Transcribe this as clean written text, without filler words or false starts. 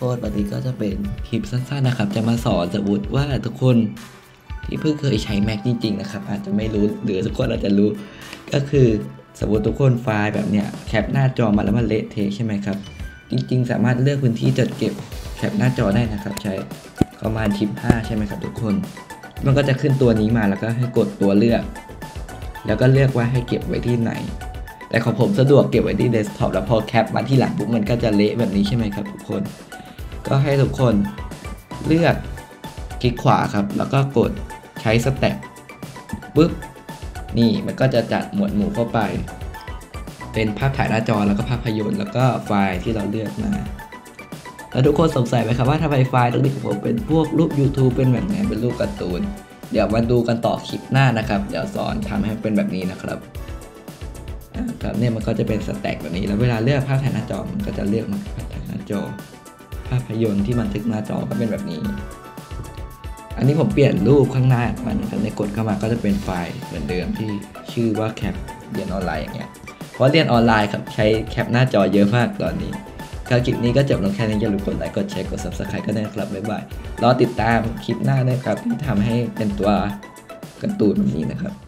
คนวันนี้ก็จะเป็นคลิปสั้นๆนะครับจะมาสอนสมมติว่าทุกคนที่เพิ่งเคยใช้ Mac จริงๆนะครับอาจจะไม่รู้หรือทุกคนอาจจะรู้ก็คือสมมติทุกคนไฟล์แบบเนี้ยแคปหน้าจอมาแล้วมันเละเทะใช่ไหมครับจริงๆสามารถเลือกพื้นที่จัดเก็บแคปหน้าจอได้นะครับใช้Command Shift 5ใช่ไหมครับทุกคนมันก็จะขึ้นตัวนี้มาแล้วก็ให้กดตัวเลือกแล้วก็เลือกว่าให้เก็บไว้ที่ไหนแต่ของผมสะดวกเก็บไว้ที่เดสก์ท็อปแล้วพอแคปมาที่หลังปุ๊บมันก็จะเละแบบนี้ใช่ไหมครับทุกคนก็ให้ทุกคนเลือกคลิกขวาครับแล้วก็กดใช้สแต็กปุ๊บนี่มันก็จะจัดหมวดหมู่เข้าไปเป็นภาพถ่ายหน้าจอแล้วก็ภาพยนตร์แล้วก็ไฟล์ที่เราเลือกมาแล้วทุกคนสงสัยไหมครับว่าทำไมไฟล์ตรงนี้ของผมเป็นพวกรูป YouTube เป็นแบบไหนเป็นรูปการ์ตูนเดี๋ยวมาดูกันต่อคลิปหน้านะครับเดี๋ยวสอนทำให้เป็นแบบนี้นะครับครับเนี่ยมันก็จะเป็นสแต็กแบบนี้แล้วเวลาเลือกภาพถ่ายหน้าจอมันก็จะเลือกภาพถ่ายหน้าจอภาพยนตร์ที่บันทึกหน้าจอก็เป็นแบบนี้อันนี้ผมเปลี่ยนรูปข้างหน้ามันในกดเข้ามาก็จะเป็นไฟล์เหมือนเดิมที่ชื่อว่าแคปเรียนออนไลน์อย่างเงี้ยเพราะเรียนออนไลน์ครับใช้แคปหน้าจอเยอะมากตอนนี้คลิปนี้ก็จบลงแค่นี้อย่าลืมกดไลค์กดแชร์กด Subscribe ก็ได้ครับบ๊ายบายรอติดตามคลิปหน้าด้วยครับที่ทำให้เป็นตัวการ์ตูนแบบนี้นะครับ